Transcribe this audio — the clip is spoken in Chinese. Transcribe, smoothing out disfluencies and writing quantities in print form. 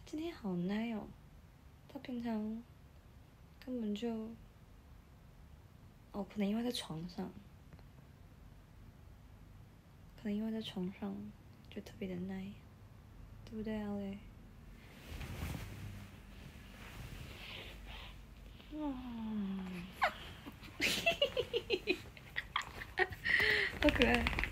今天好奶哦，他平常根本就，可能因为在床上，就特别的奶，对不对，阿雷？好可爱。